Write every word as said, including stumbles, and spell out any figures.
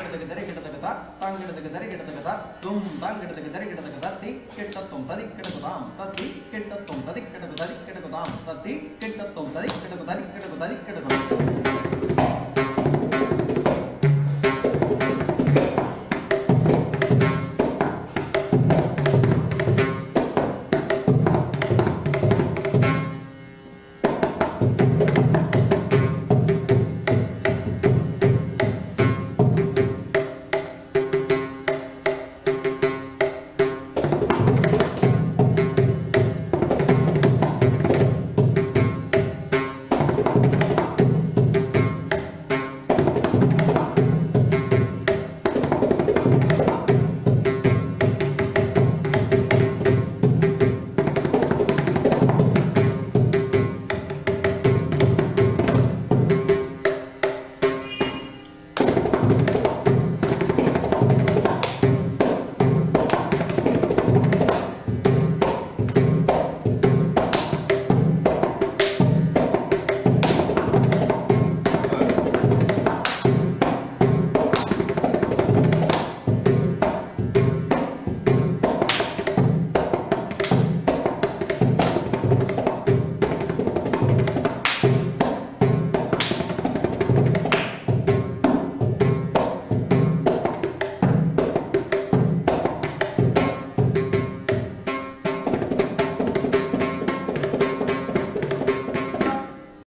கிடத்துக்கு தரி கிடத்துக்குதா தாங் கிடத்துக்கு தரி கிடத்துக்குதா தும் தாங் கிடத்துக்கு தரி கிடத்துக்குதா தி கிட்டத்தும் ததி கிடக்குதாம் தத்தி கிட்டத்தும் ததி கிடக்கு தரி கிடக்குதாம் தத்தி கிட்டத்தும் ததி கிடக்கு தரி கிடக்கு தரி கிடக்கு